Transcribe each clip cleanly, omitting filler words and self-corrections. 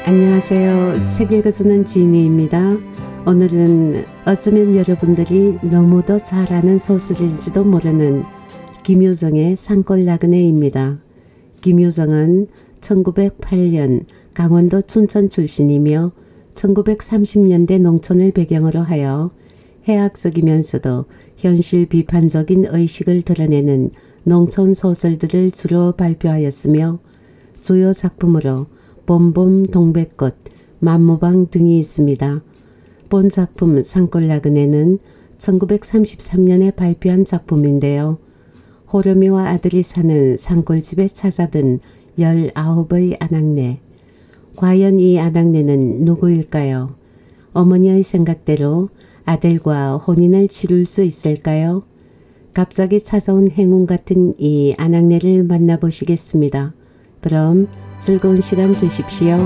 안녕하세요. 책 읽어주는 지니입니다. 오늘은 어쩌면 여러분들이 너무도 잘 아는 소설일지도 모르는 김유정의 산골나그네입니다. 김유정은 1908년 강원도 춘천 출신이며 1930년대 농촌을 배경으로 하여 해학적이면서도 현실 비판적인 의식을 드러내는 농촌 소설들을 주로 발표하였으며 주요 작품으로 봄봄 동백꽃, 만모방 등이 있습니다. 본 작품 산골나그네는 1933년에 발표한 작품인데요. 홀어미와 아들이 사는 산골집에 찾아든 19의 아낙네. 과연 이 아낙네는 누구일까요? 어머니의 생각대로 아들과 혼인을 치룰 수 있을까요? 갑자기 찾아온 행운 같은 이 아낙네를 만나보시겠습니다. 그럼 즐거운 시간 되십시오.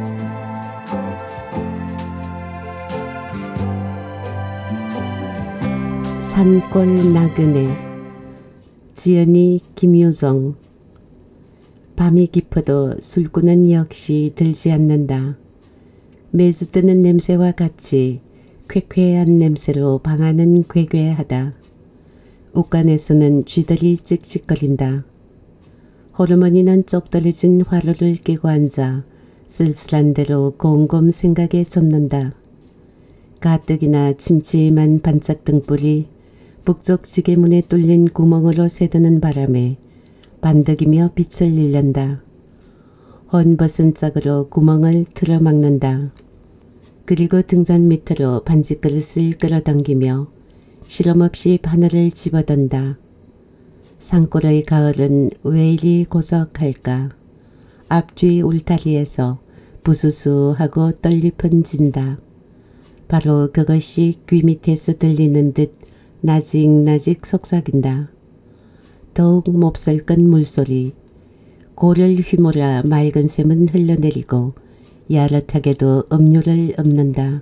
산골나그네. 지연이 김유정. 밤이 깊어도 술꾼은 역시 들지 않는다. 매주 뜨는 냄새와 같이 쾌쾌한 냄새로 방안은 괴괴하다. 옷간에서는 쥐들이 찍찍거린다. 홀어머니는 쪽 떨어진 화로를 끼고 앉아 쓸쓸한 대로 곰곰 생각에 젖는다. 가뜩이나 침침한 반짝 등불이 북쪽 지게문에 뚫린 구멍으로 새드는 바람에 반득이며 빛을 일련다. 헌벗은 짝으로 구멍을 틀어막는다. 그리고 등잔 밑으로 반지그릇을 끌어당기며 실험없이 바늘을 집어던다. 산골의 가을은 왜 이리 고석할까? 앞뒤 울타리에서 부수수하고 떨리픈 진다. 바로 그것이 귀 밑에서 들리는 듯 나직나직 속삭인다. 더욱 몹쓸건 물소리. 고를 휘몰아 맑은 샘은 흘러내리고 야릇하게도 음료를 읊는다.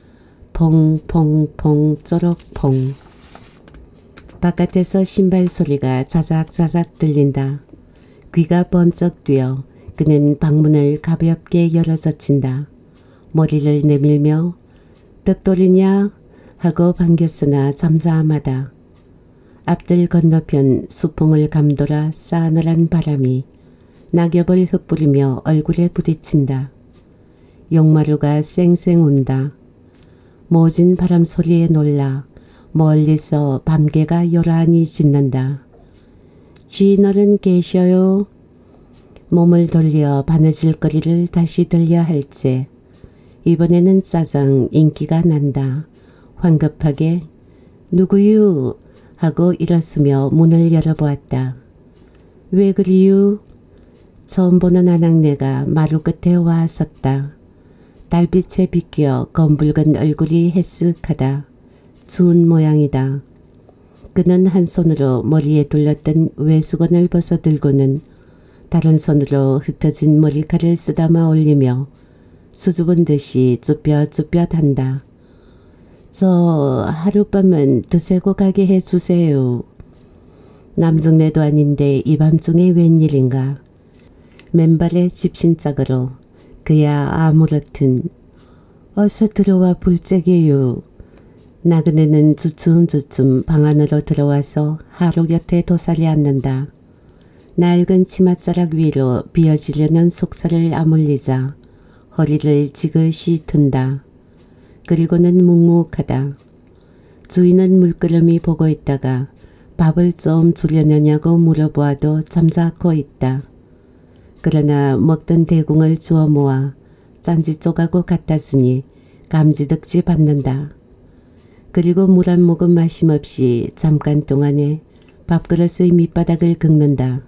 퐁퐁퐁 쪼록퐁. 바깥에서 신발 소리가 자작자작 들린다. 귀가 번쩍 뛰어 그는 방문을 가볍게 열어젖힌다. 머리를 내밀며 떡돌이냐 하고 반겼으나 잠잠하다. 앞들 건너편 수풍을 감돌아 싸늘한 바람이 낙엽을 흩뿌리며 얼굴에 부딪힌다. 용마루가 쌩쌩 운다. 모진 바람 소리에 놀라 멀리서 밤개가 요란히 짖는다. 쥐너른 계셔요. 몸을 돌려 바느질거리를 다시 들려 할지 이번에는 짜장 인기가 난다. 황급하게 누구유 하고 일었으며 문을 열어보았다. 왜 그리유? 처음 보는 아낙네가 마루 끝에 와 섰다. 달빛에 비끼어 검붉은 얼굴이 해쓱하다. 추운 모양이다. 그는 한 손으로 머리에 둘렀던 외수건을 벗어들고는 다른 손으로 흩어진 머리칼을 쓰다마 올리며 수줍은 듯이 쭈뼛쭈뼛한다. 저 하룻밤은 드세고 가게 해주세요. 남정네도 아닌데 이 밤중에 웬일인가. 맨발의 집신짝으로 그야 아무렇든 어서 들어와 불째게요. 나그네는 주춤주춤 방 안으로 들어와서 하루 곁에 도사리 앉는다. 낡은 치맛자락 위로 비어지려는 속살을 아물리자 허리를 지그시 튼다. 그리고는 묵묵하다. 주인은 물끄러미 보고 있다가 밥을 좀 주려느냐고 물어보아도 잠자코 있다. 그러나 먹던 대궁을 주워 모아 짠지 쪼가고 갖다 주니 감지덕지 받는다. 그리고 물 한 모금 마심없이 잠깐 동안에 밥그릇의 밑바닥을 긁는다.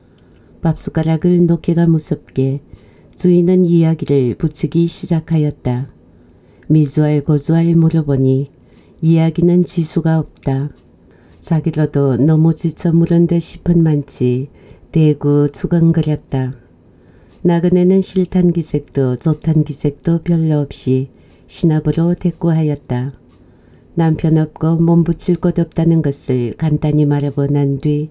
밥숟가락을 놓기가 무섭게 주인은 이야기를 붙이기 시작하였다. 미주알 고주알 물어보니 이야기는 지수가 없다. 자기로도 너무 지쳐 물은 듯 싶은 만치 대구 추근거렸다. 나그네는 싫단 기색도 좋단 기색도 별로 없이 신압으로 대꾸하였다. 남편 없고 몸붙일 곳 없다는 것을 간단히 말하고 난 뒤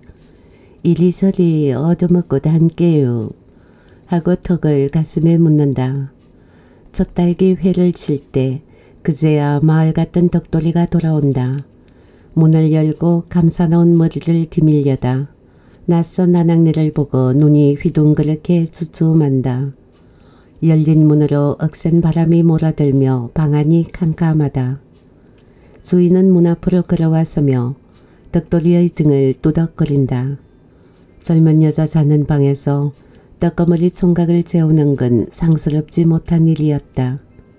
이리저리 얻어먹고 다할게요 하고 턱을 가슴에 묻는다. 첫 딸기 회를 칠 때 그제야 마을 같던 덕돌이가 돌아온다. 문을 열고 감싸놓은 머리를 디밀려다 낯선 아낙네를 보고 눈이 휘둥그렇게 주춤한다. 열린 문으로 억센 바람이 몰아들며 방 안이 캄캄하다. 주인은 문 앞으로 걸어와서며 덕돌이의 등을 뚜덕거린다. 젊은 여자 자는 방에서 떡거머리 총각을 재우는 건 상스럽지 못한 일이었다.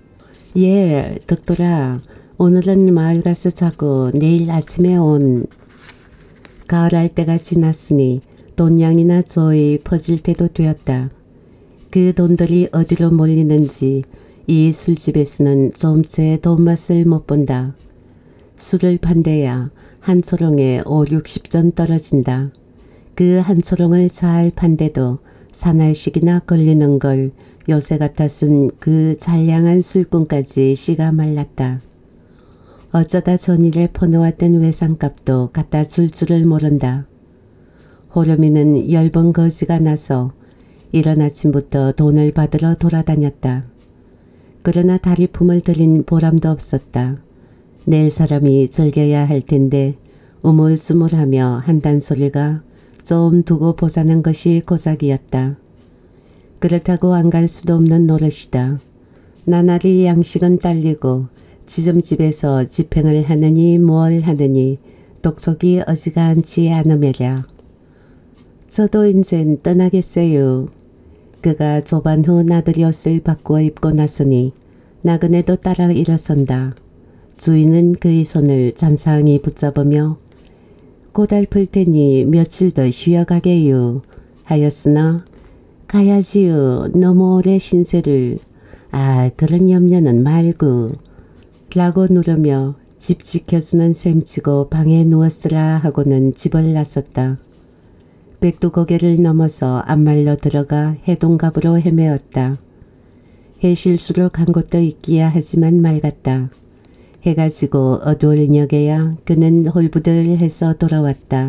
예, 덕돌아, 오늘은 마을 가서 자고 내일 아침에 온. 가을할 때가 지났으니 돈양이나 조이 퍼질 때도 되었다. 그 돈들이 어디로 몰리는지 이 술집에서는 좀채 돈맛을 못 본다. 술을 판대야 한 초롱에 5-60전 떨어진다. 그 한 초롱을 잘 판대도 사날씩이나 걸리는 걸 요새 같았은 그 잔량한 술꾼까지 씨가 말랐다. 어쩌다 전일에 퍼놓았던 외상값도 갖다 줄 줄을 모른다. 홀어미는 엷은 거지가 나서 이른 아침부터 돈을 받으러 돌아다녔다. 그러나 다리품을 들인 보람도 없었다. 내일 사람이 즐겨야 할 텐데 우물쭈물하며 한단 소리가 좀 두고 보자는 것이 고작이었다. 그렇다고 안 갈 수도 없는 노릇이다. 나날이 양식은 딸리고 지점집에서 집행을 하느니 뭘 하느니 독촉이 어지간치 않으매랴. 저도 인젠 떠나겠어요. 그가 조반 후 나들이 옷을 바꾸어 입고 나서니 나그네도 따라 일어선다. 주인은 그의 손을 잔상히 붙잡으며 고달플 테니 며칠 더 쉬어가게요 하였으나 가야지요. 너무 오래 신세를. 아, 그런 염려는 말고 라고 누르며 집 지켜주는 셈치고 방에 누웠으라 하고는 집을 나섰다. 백두고개를 넘어서 앞말로 들어가 해동갑으로 헤매었다. 해실수로 간 곳도 있기야 하지만 맑았다. 해가 지고 어두울 녁에야 그는 홀부들해서 돌아왔다.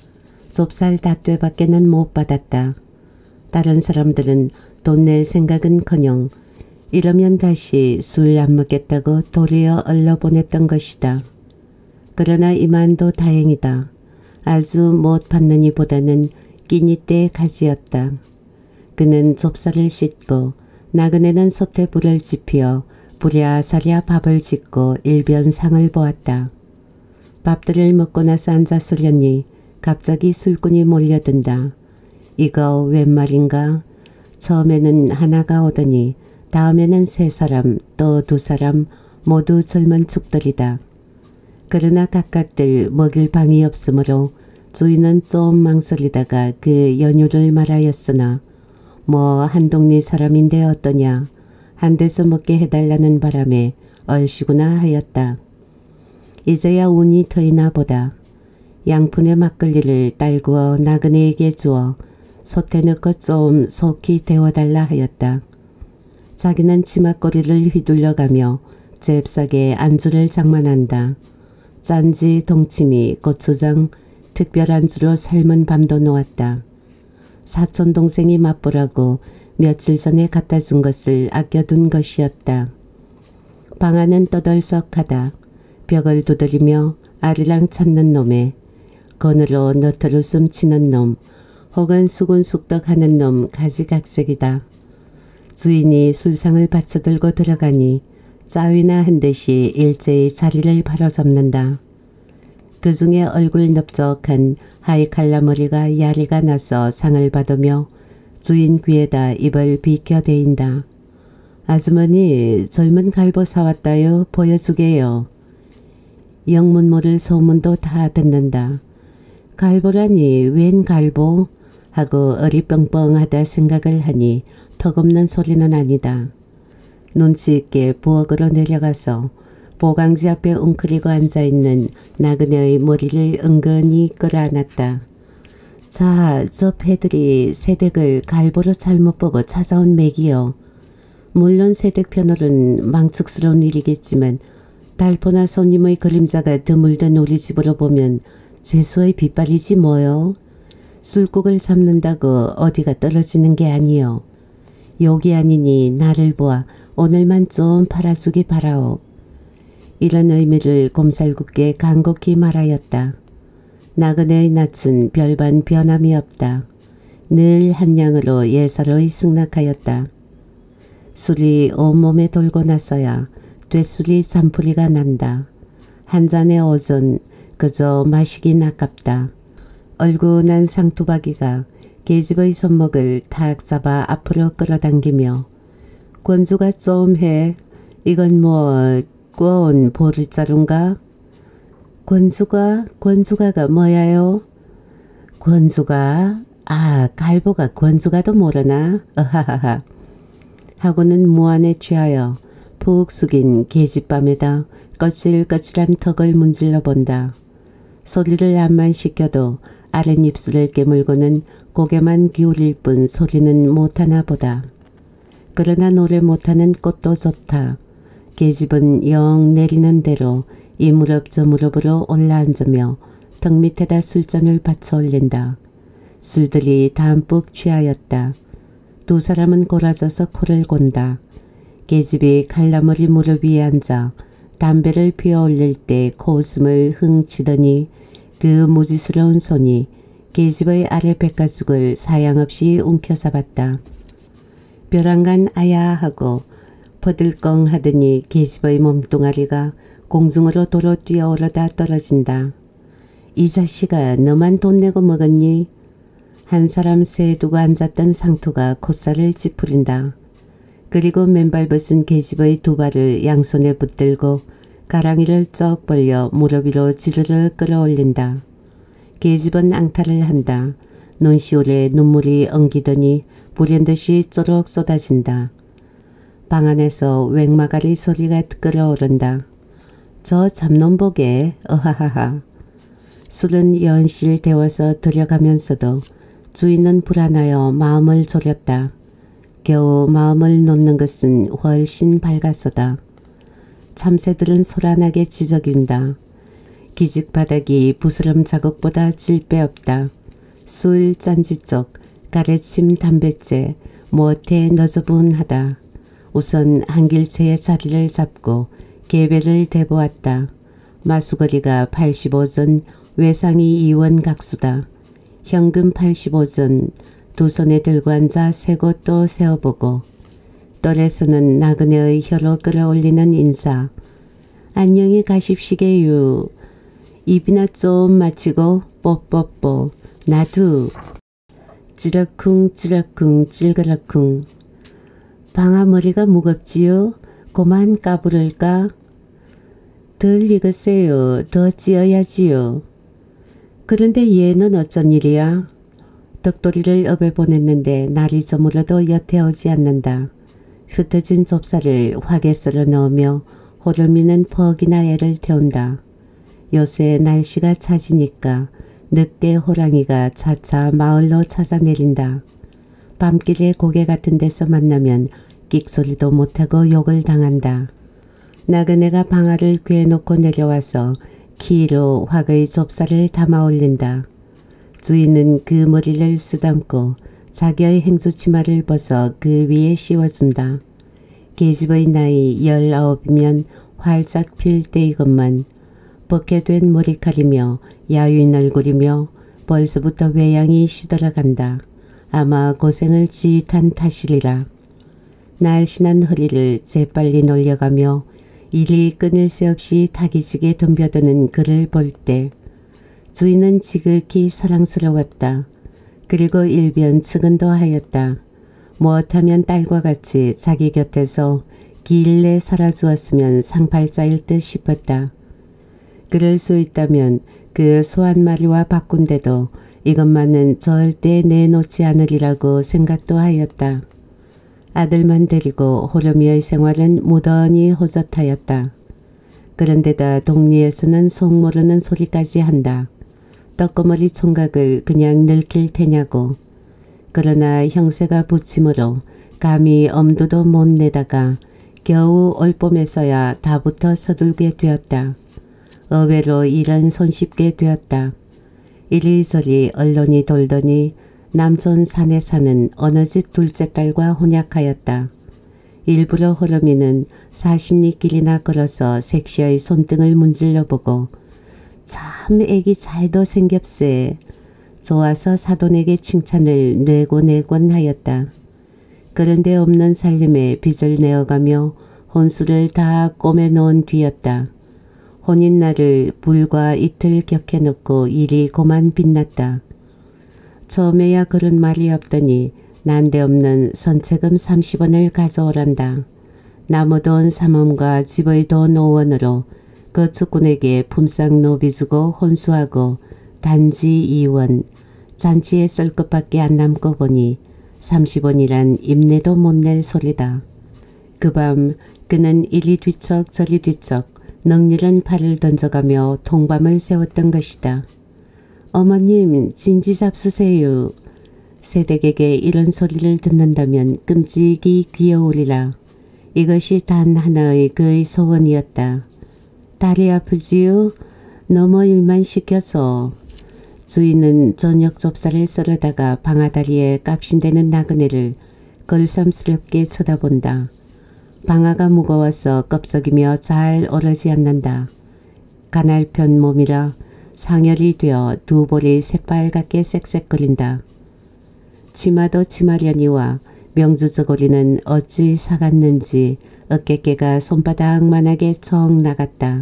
좁쌀 닷되밖에는 못 받았다. 다른 사람들은 돈 낼 생각은커녕 이러면 다시 술 안 먹겠다고 도리어 얼러보냈던 것이다. 그러나 이만도 다행이다. 아주 못 받느니 보다는 끼니 때 가지였다. 그는 좁쌀을 씻고 나그네는 솥에 불을 지피어 부랴사랴 밥을 짓고 일변상을 보았다. 밥들을 먹고 나서 앉았으려니 갑자기 술꾼이 몰려든다. 이거 웬 말인가? 처음에는 하나가 오더니 다음에는 3사람 또 2사람 모두 젊은 축들이다. 그러나 각각들 먹일 방이 없으므로 주인은 좀 망설이다가 그 연유를 말하였으나 뭐 한동네 사람인데 어떠냐 한 데서 먹게 해달라는 바람에 얼씨구나 하였다. 이제야 운이 터이나 보다. 양푼의 막걸리를 딸구어 나그네에게 주어 솥에 넣고 좀 속히 데워달라 하였다. 자기는 치맛꼬리를 휘둘러가며 잽싸게 안주를 장만한다. 짠지, 동치미, 고추장, 특별 안주로 삶은 밤도 놓았다. 사촌 동생이 맛보라고 며칠 전에 갖다 준 것을 아껴둔 것이었다. 방 안은 떠들썩하다. 벽을 두드리며 아리랑 찾는 놈에 건으로 너털웃음 치는 놈 혹은 수군숙덕하는 놈 가지각색이다. 주인이 술상을 받쳐들고 들어가니 짜위나 한 듯이 일제히 자리를 바로잡는다. 그 중에 얼굴 넓적한 하이칼라 머리가 야리가 나서 상을 받으며 주인 귀에다 입을 비켜대인다. 아주머니 젊은 갈보 사왔다요. 보여주게요. 영문 모를 소문도 다 듣는다. 갈보라니 웬 갈보? 하고 어리뻥뻥하다 생각을 하니 턱없는 소리는 아니다. 눈치 있게 부엌으로 내려가서 보강지 앞에 웅크리고 앉아있는 나그네의 머리를 은근히 끌어안았다. 자, 저 패들이 새댁을 갈보로 잘못 보고 찾아온 맥이요. 물론 새댁 편으로는 망측스러운 일이겠지만 달포나 손님의 그림자가 드물던 우리 집으로 보면 재수의 빗발이지 뭐요. 술국을 잡는다고 어디가 떨어지는 게 아니요. 욕이 아니니 나를 보아 오늘만 좀 팔아주기 바라오. 이런 의미를 곰살궂게 간곡히 말하였다. 나그네의 낯은 별반 변함이 없다. 늘 한량으로 예사로이 승낙하였다. 술이 온몸에 돌고 나서야 되술이 잔풀이가 난다. 한 잔의 오전 그저 마시긴 아깝다. 얼굴난 상투박이가 계집의 손목을 탁 잡아 앞으로 끌어당기며 권주가 좀 해. 이건 뭐 꼰 보리자루인가? 권주가가 뭐야요? 권주가? 아, 갈보가 권주가도 모르나? 어하하하. 하고는 무안에 취하여 푹 숙인 계집밤에다 거칠거칠한 턱을 문질러 본다. 소리를 안만 시켜도 아랫입술을 깨물고는 고개만 기울일 뿐 소리는 못하나 보다. 그러나 노래 못하는 꽃도 좋다. 계집은 영 내리는 대로 이 무릎 저 무릎으로 올라앉으며 턱 밑에다 술잔을 받쳐 올린다. 술들이 담뿍 취하였다. 두 사람은 골아져서 코를 곤다. 계집이 칼나물이 무릎 위에 앉아 담배를 피워 올릴 때 코웃음을 흥 치더니 그 무지스러운 손이 계집의 아래 백가죽을 사양없이 움켜잡았다. 벼랑간 아야 하고 버들컹 하더니 계집의 몸뚱아리가 공중으로 도로 뛰어오르다 떨어진다. 이 자식아, 너만 돈 내고 먹었니? 한 사람 새 두고 앉았던 상투가 콧살을 찌푸린다. 그리고 맨발 벗은 계집의 두 발을 양손에 붙들고 가랑이를 쩍 벌려 무릎 위로 지르르 끌어올린다. 계집은 앙탈을 한다. 눈시울에 눈물이 엉기더니 불현듯이 쪼록 쏟아진다. 방 안에서 웽마가리 소리가 끓어오른다. 저 잡놈 보게. 어하하하. 술은 연실 데워서 들여가면서도 주인은 불안하여 마음을 졸였다. 겨우 마음을 놓는 것은 훨씬 밝았소다. 참새들은 소란하게 지저귀운다. 기직바닥이 부스럼 자국보다 질배 없다. 술 짠지쪽, 가래침 담뱃재, 못해 너저분하다. 우선 한길체의 자리를 잡고 개배를 대보았다. 마수거리가 85전, 외상이 2원 각수다. 현금 85전, 두 손에 들고 앉아 세 곳 또 세어보고 떨에서는 나그네의 혀로 끌어올리는 인사. 안녕히 가십시게유. 입이나 좀 맞히고 뽀뽀뽀. 나도. 찌럭쿵 찌럭쿵 찔그럭쿵. 방아머리가 무겁지요? 고만 까부를까? 덜 익으세요. 더 찌어야지요. 그런데 얘는 어쩐 일이야? 덕돌이를 업에 보냈는데 날이 저물어도 여태 오지 않는다. 흩어진 좁쌀을 화게 썰어 넣으며 홀어미는 퍽이나 애를 태운다. 요새 날씨가 차지니까 늑대 호랑이가 차차 마을로 찾아내린다. 밤길에 고개 같은 데서 만나면 끽소리도 못하고 욕을 당한다. 나그네가 방아를 괴놓고 내려와서 키로 화의 좁쌀을 담아 올린다. 주인은 그 머리를 쓰담고 자기의 행주치마를 벗어 그 위에 씌워준다. 계집의 나이 19이면 활짝 필 때이건만 벗게 된 머리칼이며 야윈 얼굴이며 벌써부터 외양이 시들어간다. 아마 고생을 지탄 탓이리라. 날씬한 허리를 재빨리 놀려가며 일이 끊일 새 없이 타기지게 덤벼드는 그를 볼 때 주인은 지극히 사랑스러웠다. 그리고 일변 측은도 하였다. 무엇하면 딸과 같이 자기 곁에서 길래 살아주었으면 상팔자일 듯 싶었다. 그럴 수 있다면 그 소 한 마리와 바꾼데도 이것만은 절대 내놓지 않으리라고 생각도 하였다. 아들만 데리고 홀어미의 생활은 무던히 호젓하였다. 그런데다 동리에서는 속 모르는 소리까지 한다. 떡고머리 총각을 그냥 늙힐 테냐고. 그러나 형세가 부침으로 감히 엄두도 못 내다가 겨우 올봄에서야 다부터 서둘게 되었다. 의외로 일은 손쉽게 되었다. 이리저리 언론이 돌더니 남촌 산에 사는 어느 집 둘째 딸과 혼약하였다. 일부러 홀어미는 40리 길이나 걸어서 색시의 손등을 문질러 보고 참 애기 잘도 생겼세. 좋아서 사돈에게 칭찬을 뇌곤뇌곤 하였다. 그런데 없는 살림에 빚을 내어가며 혼수를 다 꼬매놓은 뒤였다. 혼인날을 불과 이틀 격해놓고 일이 고만 빛났다. 처음에야 그런 말이 없더니 난데없는 선체금 30원을 가져오란다. 나무돈 3원과 집의 돈 5원으로 거축꾼에게 품삯 노비 주고 혼수하고 단지 2원, 잔치에 쓸 것밖에 안 남고 보니 30원이란 입내도 못 낼 소리다. 그 밤 그는 이리 뒤척 저리 뒤척 넉리른 팔을 던져가며 통밤을 세웠던 것이다. 어머님 진지 잡수세요. 새댁에게 이런 소리를 듣는다면 끔찍이 귀여우리라. 이것이 단 하나의 그의 소원이었다. 다리 아프지요? 너무 일만 시켜서. 주인은 저녁 좁쌀을 썰어다가 방아다리에 값신대는 나그네를 걸삼스럽게 쳐다본다. 방아가 무거워서 껍석이며 잘 오르지 않는다. 가날편 몸이라 상열이 되어 두 볼이 새빨갛게 쌕쌕거린다. 치마도 치마려니와 명주저고리는 어찌 사갔는지 어깨깨가 손바닥만하게 쩍 나갔다.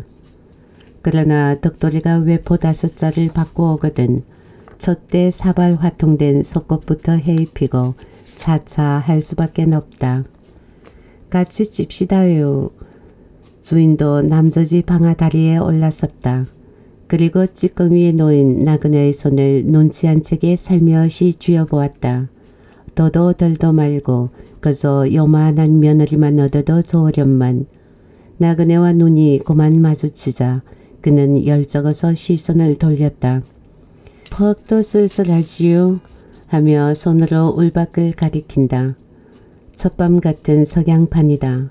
그러나 덕돌이가 외포 5자를 받고 오거든 젖대 사발 화통된 속옷부터 해입히고 차차 할 수밖에 없다. 같이 찝시다요. 주인도 남저지 방아다리에 올라섰다. 그리고 찌꺼 위에 놓인 나그네의 손을 눈치 한 채게 살며시 쥐어보았다. 더도 덜도 말고 그저 요만한 며느리만 얻어도 좋으련만. 나그네와 눈이 고만 마주치자 그는 열적어서 시선을 돌렸다. 퍽도 쓸쓸하지요? 하며 손으로 울밖을 가리킨다. 첫밤 같은 석양판이다.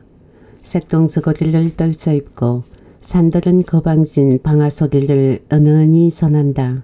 색동저고리를 떨쳐 입고 산들은 거방진 방아 소리를 은은히 전한다.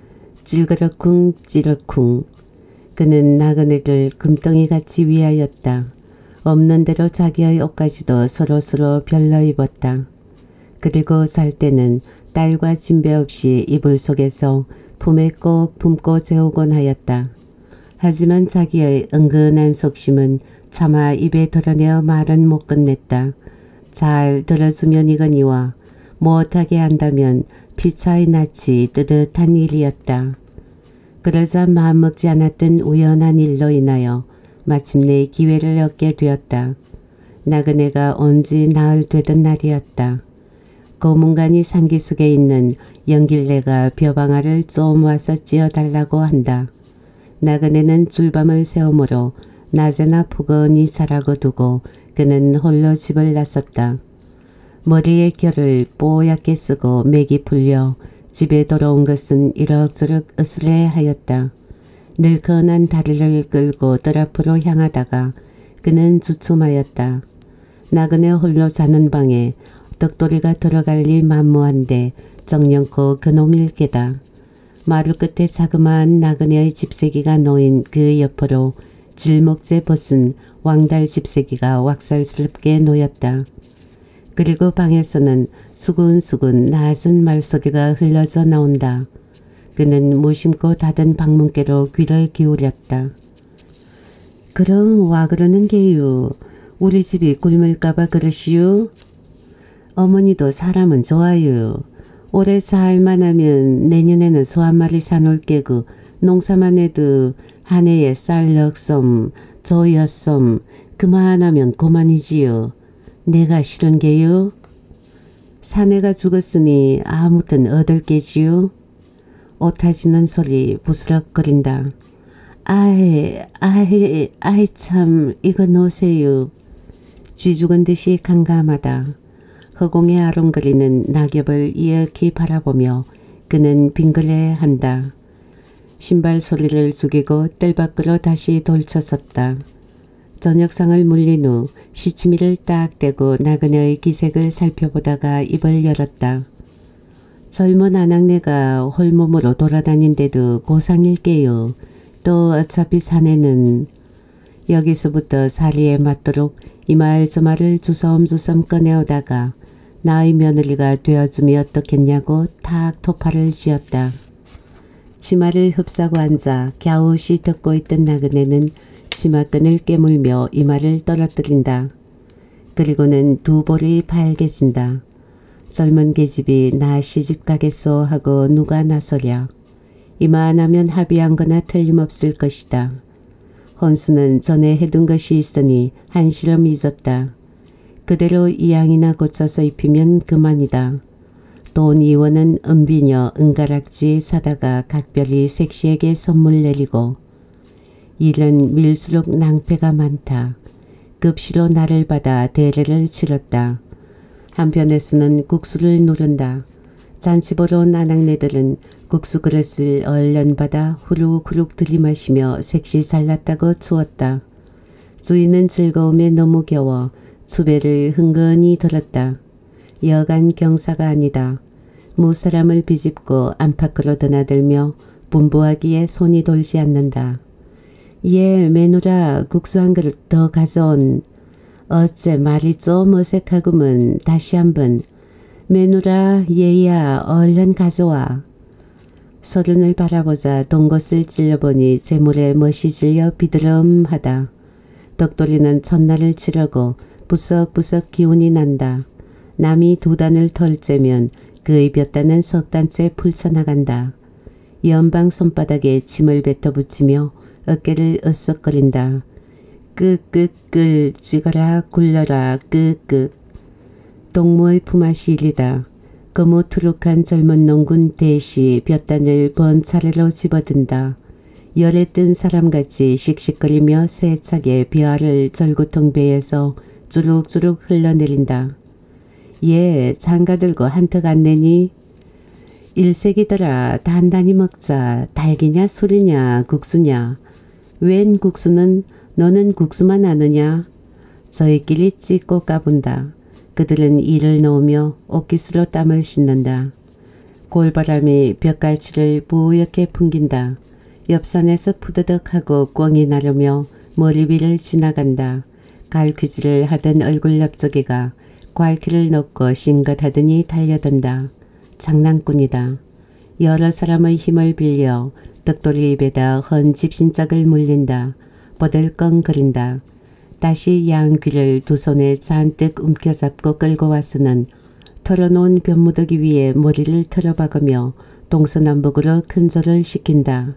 찔그럭쿵 찌럭쿵. 그는 나그네를 금덩이같이 위하였다. 없는 대로 자기의 옷까지도 서로서로 별러 입었다. 그리고 잘 때는 딸과 진배 없이 이불 속에서 품에 꼭 품고 재우곤 하였다. 하지만 자기의 은근한 속심은 차마 입에 드러내어 말은 못 끝냈다. 잘 들어주면 이거니와 못하게 한다면 피차의 낯이 뜨뜻한 일이었다. 그러자 마음먹지 않았던 우연한 일로 인하여 마침내 기회를 얻게 되었다. 나그네가 온지 나흘 되던 날이었다. 고문관이 상기석에 있는 영길래가 벼방아를 좀 와서 찧어달라고 한다. 나그네는 줄밤을 세우므로 낮에나 푸근히 자라고 두고 그는 홀로 집을 나섰다. 머리에 결을 뽀얗게 쓰고 맥이 풀려 집에 돌아온 것은 이럭저럭 으스레하였다. 늘건한 다리를 끌고 뜰 앞으로 향하다가 그는 주춤하였다. 나그네 홀로 자는 방에 덕돌이가 들어갈 리 만무한데 정령코 그놈일 게다. 마루 끝에 자그마한 나그네의 집세기가 놓인 그 옆으로 질목재 벗은 왕달 집세기가 왁살스럽게 놓였다. 그리고 방에서는 수근수근 낮은 말소리가 흘러져 나온다. 그는 무심코 닫은 방문께로 귀를 기울였다. 그럼 와 그러는 게요. 우리 집이 굶을까봐 그러시오? 어머니도 사람은 좋아요. 올해 살만 하면 내년에는 소 한 마리 사놓을 게고 농사만 해도 한 해에 쌀 넉섬, 저 여섬 그만하면 고만이지요. 내가 싫은 게요? 사내가 죽었으니 아무튼 얻을 게지요. 오타지는 소리 부스럭거린다. 아이 참 이거 놓으세요. 쥐 죽은 듯이 캄캄하다. 허공에 아롱거리는 낙엽을 이윽히 바라보며 그는 빙글레한다. 신발 소리를 죽이고 뜰 밖으로 다시 돌쳐섰다. 저녁상을 물린 후 시치미를 딱 떼고 나그네의 기색을 살펴보다가 입을 열었다. 젊은 아낙네가 홀몸으로 돌아다닌데도 고상일게요. 또 어차피 사내는 여기서부터 사리에 맞도록 이말 저말을 주섬주섬 꺼내오다가 나의 며느리가 되어주면 어떻겠냐고 탁 토파를 지었다. 치마를 흡사고 앉아 갸웃이 듣고 있던 나그네는 치마끈을 깨물며 이마를 떨어뜨린다. 그리고는 두 볼이 밝아진다. 젊은 계집이 나 시집 가겠소 하고 누가 나서랴. 이만하면 합의한 거나 틀림없을 것이다. 혼수는 전에 해둔 것이 있으니 한시름 잊었다. 그대로 이양이나 고쳐서 입히면 그만이다. 돈 2원은 은비녀 은가락지 사다가 각별히 색시에게 선물 내리고 일은 밀수록 낭패가 많다. 급시로 나를 받아 대례를 치렀다. 한편에서는 국수를 누른다. 잔치 보러 온 아낙네들은 국수 그릇을 얼른 받아 후룩후룩 들이마시며 색시 잘났다고 추었다. 주인은 즐거움에 너무 겨워 수배를 흥건히 들었다. 여간 경사가 아니다. 무사람을 비집고 안팎으로 드나들며 분부하기에 손이 돌지 않는다. 예, 매누라 국수 한 그릇 더 가져온. 어째 말이 좀 어색하구먼. 다시 한번. 매누라 얘야 얼른 가져와. 서른을 바라보자 동것을 찔러보니 재물에 멋이 질려 비드름하다. 덕돌이는 첫날을 치르고 부석부석 기운이 난다. 남이 두 단을 털째면 그의 몇 단은 석 단째 풀쳐나간다. 연방 손바닥에 침을 뱉어붙이며 어깨를 으쓱거린다. 끄끄끌 찌거라 굴려라 끄끄. 동무의 품앗이 일이다. 거무투룩한 젊은 농군 대시 몇 단을 번 차례로 집어든다. 열에 뜬 사람같이 씩씩거리며 세차게 벼알을 절구통 배에서 주룩주룩 흘러내린다. 예, 장가 들고 한턱 안 내니? 일색이더라. 단단히 먹자. 달기냐 술이냐 국수냐. 웬 국수는 너는 국수만 아느냐. 저희끼리 찢고 까분다. 그들은 이를 놓으며 옷깃으로 땀을 씻는다. 골바람이 벽갈치를 뿌옇게 풍긴다. 옆산에서 푸드덕하고 꿩이 나르며 머리 위를 지나간다. 갈퀴질을 하던 얼굴 넓적이가 괄키를 넣고 싱긋하더니 달려든다. 장난꾼이다. 여러 사람의 힘을 빌려 덕돌이 입에다 헌 집신짝을 물린다. 버들컹거린다. 다시 양귀를 두 손에 잔뜩 움켜잡고 끌고 와서는 털어놓은 벼무더기 위에 머리를 틀어박으며 동서남북으로 큰절을 시킨다.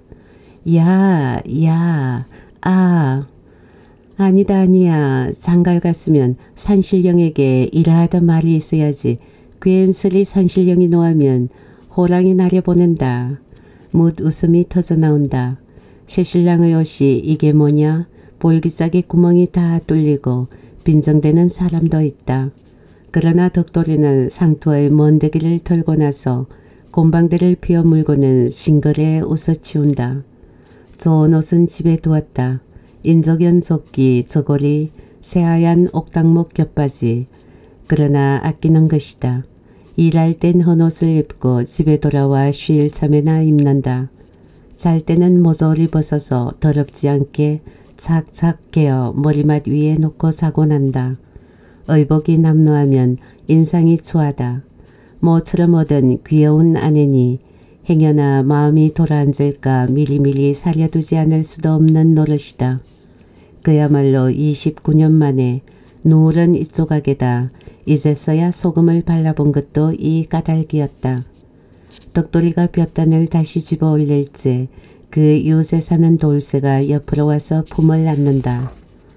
야, 야, 아. 아니다 아니야. 장갈 갔으면 산신령에게 이러하던 말이 있어야지. 괜스레 산신령이 노하면 호랑이 나려보낸다. 묻 웃음이 터져나온다. 새신랑의 옷이 이게 뭐냐. 볼기짝에 구멍이 다 뚫리고 빈정대는 사람도 있다. 그러나 덕돌이는 상투의 먼데기를 털고 나서 곰방대를 피워 물고는 싱글에 웃어치운다. 좋은 옷은 집에 두었다. 인조견 조끼, 저고리, 새하얀 옥당목 겹바지. 그러나 아끼는 것이다. 일할 땐 헌옷을 입고 집에 돌아와 쉴 참에나 입는다. 잘 때는 모조리 벗어서 더럽지 않게 착착 개어 머리맡 위에 놓고 자고 난다. 의복이 남루하면 인상이 추하다. 모처럼 얻은 귀여운 아내니 행여나 마음이 돌아앉을까 미리미리 살려두지 않을 수도 없는 노릇이다. 그야말로 29년 만에 누런 이조각에다 이제서야 소금을 발라본 것도 이 까닭이었다. 덕돌이가 볕단을 다시 집어 올릴지 그 요새 사는 돌쇠가 옆으로 와서 품을 안는다.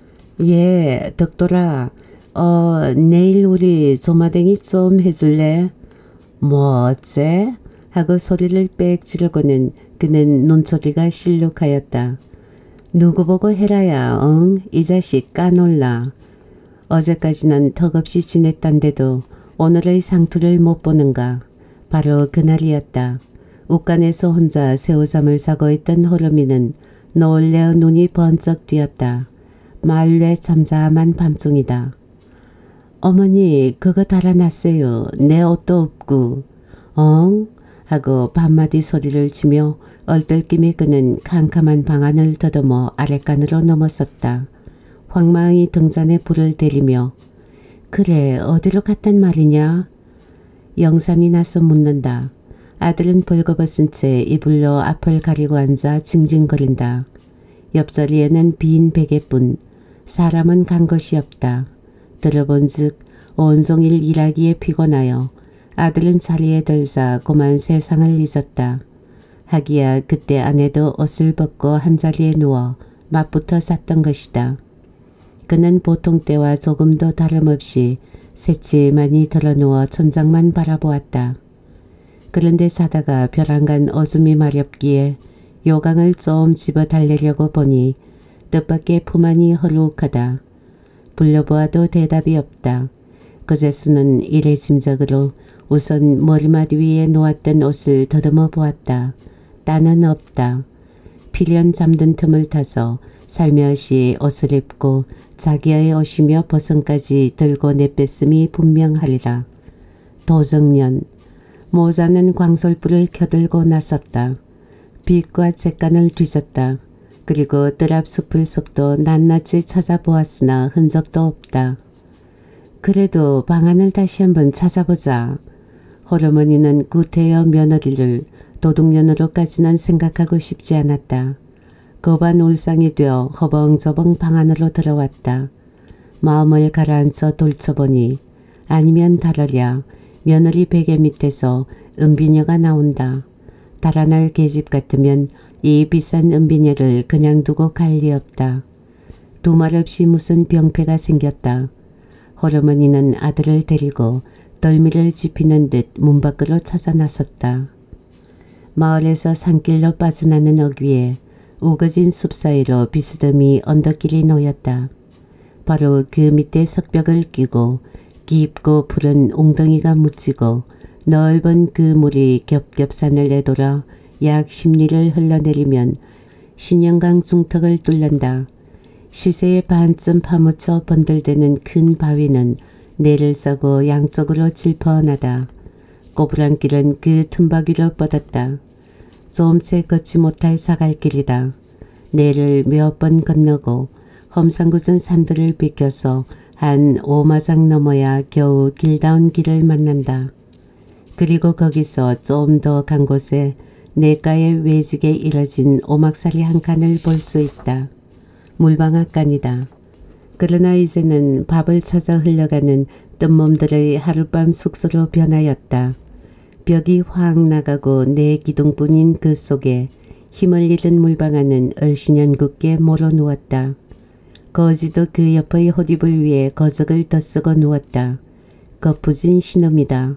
예, 덕돌아, 내일 우리 조마댕이 좀 해줄래? 뭐 어째? 하고 소리를 빽 지르고는 그는 눈초리가 실룩하였다. 누구 보고 해라야, 응? 이 자식 까놀라. 어제까지는 턱없이 지냈단데도 오늘의 상투를 못 보는가. 바로 그날이었다. 옷간에서 혼자 새우잠을 자고 있던 홀어미는 놀래 눈이 번쩍 뜨었다. 말래 잠잠한 밤중이다. 어머니 그거 달아놨어요. 내 옷도 없고. 엉? 하고 반마디 소리를 치며 얼떨김에 그는 캄캄한 방안을 더듬어 아랫간으로 넘어섰다. 황망히 등잔에 불을 때리며 그래 어디로 갔단 말이냐? 영산이 나서 묻는다. 아들은 벌거벗은 채 이불로 앞을 가리고 앉아 징징거린다. 옆자리에는 빈 베개뿐 사람은 간 것이 없다. 들어본즉 온종일 일하기에 피곤하여 아들은 자리에 들자 고만 세상을 잊었다. 하기야 그때 아내도 옷을 벗고 한자리에 누워 맞붙어 잤던 것이다. 그는 보통 때와 조금도 다름없이 새침하니 드러누워 천장만 바라보았다. 그런데 자다가 벼랑간 오줌이 마렵기에 요강을 좀 집어 달래려고 보니 뜻밖의 품 안이 허룩하다. 불려보아도 대답이 없다. 그제수는 이래 짐작으로 우선 머리맡 위에 놓았던 옷을 더듬어 보았다. 딴은 없다. 필연 잠든 틈을 타서 살며시 옷을 입고 자기의 옷이며 버선까지 들고 내뺐음이 분명하리라. 도정년 모자는 광솔불을 켜들고 나섰다. 빛과 잿간을 뒤졌다. 그리고 뜰 앞 숲을 속도 낱낱이 찾아보았으나 흔적도 없다. 그래도 방안을 다시 한번 찾아보자. 홀어머니는 구태여 며느리를 도둑년으로까지는 생각하고 싶지 않았다. 거반 울상이 되어 허벙저벙 방 안으로 들어왔다. 마음을 가라앉혀 돌쳐보니 아니면 다르랴 며느리 베개 밑에서 은비녀가 나온다. 달아날 계집 같으면 이 비싼 은비녀를 그냥 두고 갈 리 없다. 두말 없이 무슨 병폐가 생겼다. 홀어머니는 아들을 데리고 덜미를 지피는 듯 문 밖으로 찾아 나섰다. 마을에서 산길로 빠져나는 어귀에 우거진 숲 사이로 비스듬히 언덕길이 놓였다. 바로 그 밑에 석벽을 끼고 깊고 푸른 웅덩이가 묻히고 넓은 그 물이 겹겹산을 내돌아 약 10리를 흘러내리면 신영강 중턱을 뚫는다. 시세에 반쯤 파묻혀 번들대는 큰 바위는 내를 싸고 양쪽으로 질퍼나다. 꼬부랑길은 그 틈바위로 뻗었다. 좀채 걷지 못할 자갈길이다. 내를 몇 번 건너고 험상궂은 산들을 비껴서 한 5마장 넘어야 겨우 길다운 길을 만난다. 그리고 거기서 좀 더 간 곳에 내가의 외직에 이뤄진 오막살이 한 칸을 볼 수 있다. 물방앗간이다. 그러나 이제는 밥을 찾아 흘러가는 뜬몸들의 하룻밤 숙소로 변하였다. 벽이 확 나가고 내 기둥뿐인 그 속에 힘을 잃은 물방아는 얼씬연궂게 몰어 누웠다. 거지도 그 옆의 호디불 위에 거적을 덧쓰고 누웠다. 거푸진 신음이다.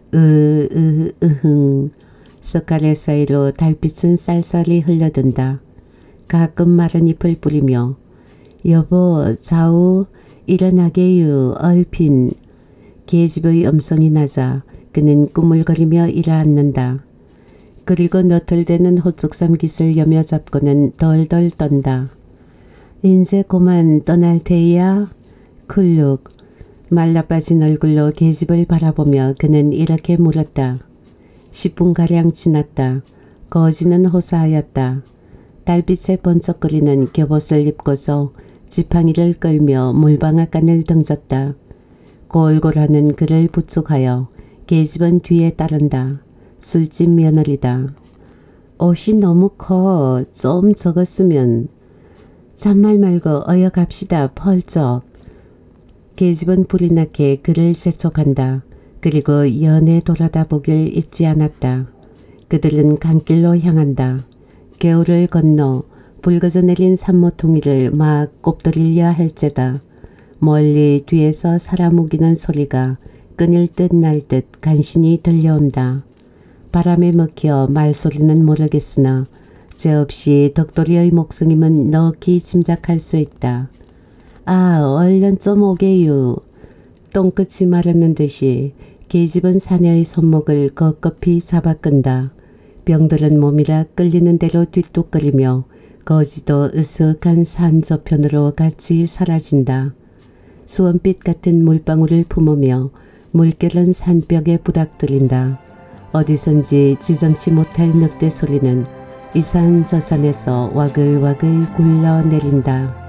으흥. 석가래 사이로 달빛은 쌀쌀이 흘러든다. 가끔 마른 잎을 뿌리며 여보 좌우 일어나게유 얼핀. 계집의 음성이 나자 그는 꾸물거리며 일어앉는다. 그리고 너털대는 호쭉삼 깃을 여며잡고는 덜덜 떤다. 인제 고만 떠날 테이야? 쿨룩. 말라빠진 얼굴로 계집을 바라보며 그는 이렇게 물었다. 10분가량 지났다. 거지는 호사하였다. 달빛에 번쩍거리는 겹옷을 입고서 지팡이를 끌며 물방앗간을 등졌다. 골골하는 그를 부축하여 계집은 뒤에 따른다. 술집 며느리다. 옷이 너무 커. 좀 적었으면. 잔말 말고 어여 갑시다. 펄쩍. 계집은 불이 나게 그를 재촉한다. 그리고 연애 돌아다 보길 잊지 않았다. 그들은 강길로 향한다. 개울을 건너 붉어져 내린 산모퉁이를 막 꼽들이려 할제다. 멀리 뒤에서 사람 우기는 소리가 끊일 듯 날 듯 간신히 들려온다. 바람에 먹혀 말소리는 모르겠으나 죄 없이 덕돌이의 목성임은 넋이 짐작할 수 있다. 아 얼른 좀 오게유. 똥끝이 마르는 듯이 계집은 사내의 손목을 겁겁이 잡아 끈다. 병들은 몸이라 끌리는 대로 뒤뚝거리며 거지도 으슥한 산 저편으로 같이 사라진다. 수원빛 같은 물방울을 품으며 물결은 산벽에 부닥들인다. 어디선지 지정치 못할 늑대 소리는 이 산 저 산에서 와글와글 굴러내린다.